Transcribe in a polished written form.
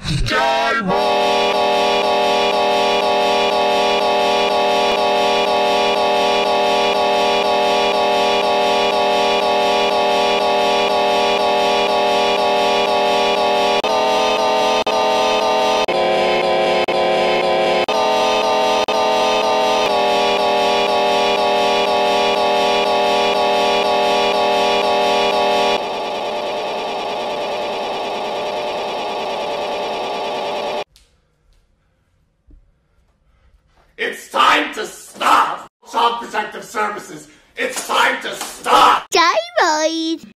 It's time to stop! Child Protective Services, it's time to stop! Sky Ride!